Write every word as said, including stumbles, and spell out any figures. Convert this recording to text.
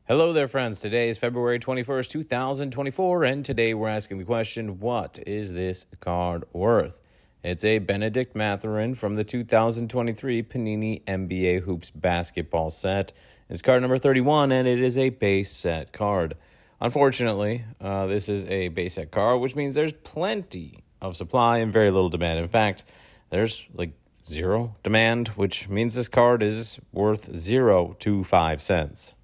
Hello there, friends. Today is February twenty-first, two thousand twenty-four, and today we're asking the question, what is this card worth? It's a Bennedict Mathurin from the two thousand twenty-three Panini N B A Hoops basketball set. It's card number thirty-one, and it is a base set card. Unfortunately, uh, this is a base set card, which means there's plenty of supply and very little demand. In fact, there's like zero demand, which means this card is worth zero to five cents.